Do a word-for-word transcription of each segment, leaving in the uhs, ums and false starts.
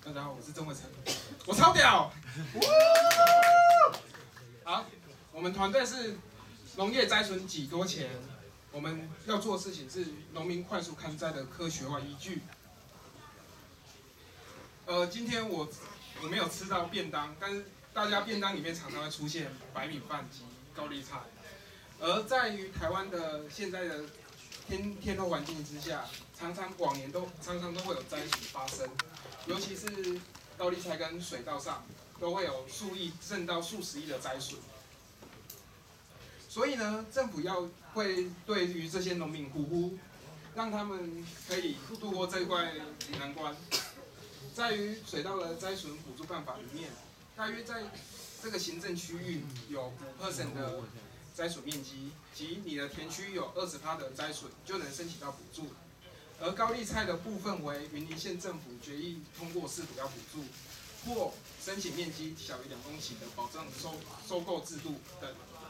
大家好，我是曾伟成，我超屌！好，我们团队是农业摘存几多钱？我们要做的事情是农民快速看灾的科学化依据。呃，今天我我没有吃到便当，但是大家便当里面常常会出现白米饭及高丽菜，而在于台湾的现在的天天候环境之下，常常往年都常常都会有灾损发生，尤其是高丽菜跟水稻上都会有数亿甚到数十亿的灾损。所以呢，政府要会对于这些农民呼呼，让他们可以度过这一关难关。在于水稻的灾损补助办法里面，大约在这个行政区域有百分之五 的灾损面积，及你的田区有 百分之二十 的灾损，就能申请到补助。而高丽菜的部分为云林县政府决议通过是否要补助，或申请面积小于两公顷的保障收收购制度等。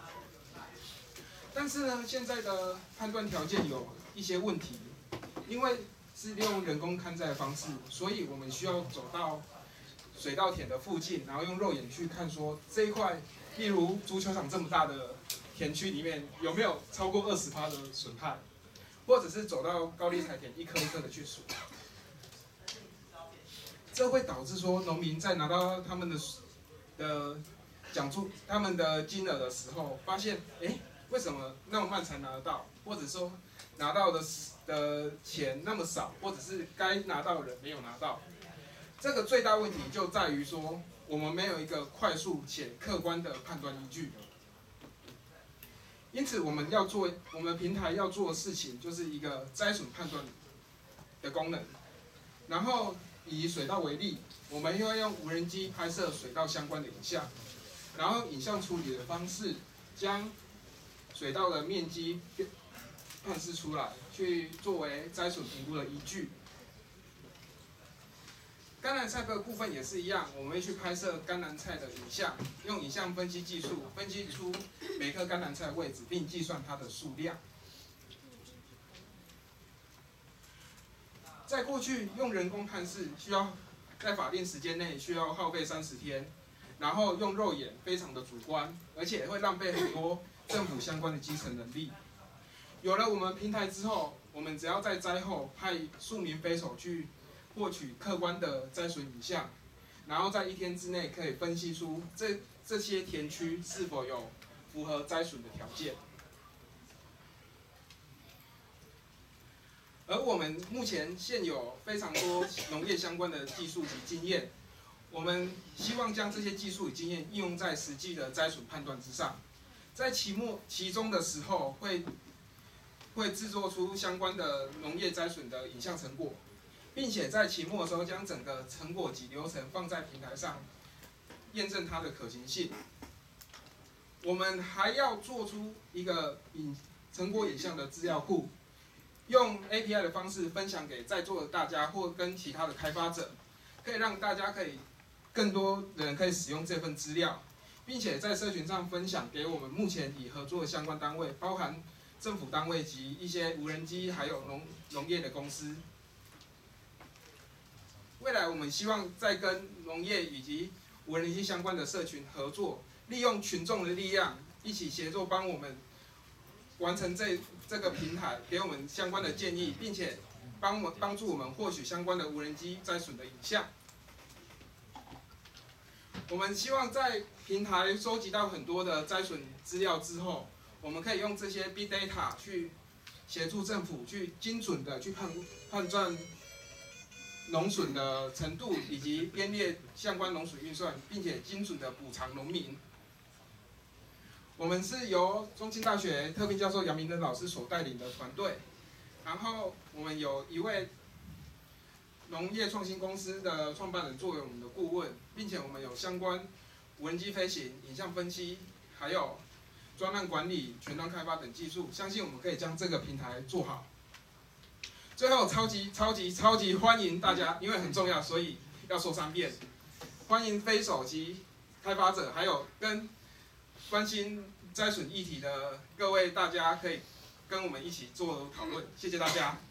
但是呢，现在的判断条件有一些问题，因为是利用人工看灾的方式，所以我们需要走到水稻田的附近，然后用肉眼去看说这一块，例如足球场这么大的田区里面有没有超过 百分之二十 的损害，或者是走到高丽菜田一颗一颗的去数，这会导致说农民在拿到他们的的奖助、他们的金额的时候，发现哎。诶为什么那么慢才拿得到，或者说拿到的的钱那么少，或者是该拿到的人没有拿到？这个最大问题就在于说，我们没有一个快速且客观的判断依据。因此，我们要做我们平台要做的事情，就是一个灾损判断的功能。然后以水稻为例，我们又要用无人机拍摄水稻相关的影像，然后影像处理的方式将水稻的面积判示出来，去作为灾损评估的依据。甘蓝菜的部分也是一样，我们会去拍摄甘蓝菜的影像，用影像分析技术分析出每颗甘蓝菜的位置，并计算它的数量。在过去用人工判示需要在法定时间内需要耗费三十天，然后用肉眼非常的主观，而且会浪费很多政府相关的基层能力。有了我们平台之后，我们只要在灾后派数名飞手去获取客观的灾损影像，然后在一天之内可以分析出这这些田区是否有符合灾损的条件。而我们目前现有非常多农业相关的技术及经验，我们希望将这些技术与经验应用在实际的灾损判断之上。在期末、期中的时候会会制作出相关的农业灾损的影像成果，并且在期末的时候将整个成果及流程放在平台上，验证它的可行性。我们还要做出一个影成果影像的资料库，用 A P I 的方式分享给在座的大家或跟其他的开发者，可以让大家可以更多人可以使用这份资料。并且在社群上分享给我们目前已合作的相关单位，包含政府单位及一些无人机，还有农农业的公司。未来我们希望再跟农业以及无人机相关的社群合作，利用群众的力量，一起协作帮我们完成这这个平台，给我们相关的建议，并且帮我们帮助我们获取相关的无人机灾损的影像。我们希望在平台收集到很多的灾损资料之后，我们可以用这些 Big Data 去协助政府去精准的去判判断农损的程度，以及编列相关农损预算，并且精准的补偿农民。我们是由中兴大学特聘教授杨明德老师所带领的团队，然后我们有一位农业创新公司的创办人作为我们的顾问，并且我们有相关无人机飞行、影像分析，还有专案管理、全端开发等技术，相信我们可以将这个平台做好。最后，超级超级超级欢迎大家，因为很重要，所以要说三遍。欢迎飞手及开发者，还有跟关心灾损议题的各位大家，可以跟我们一起做讨论。谢谢大家。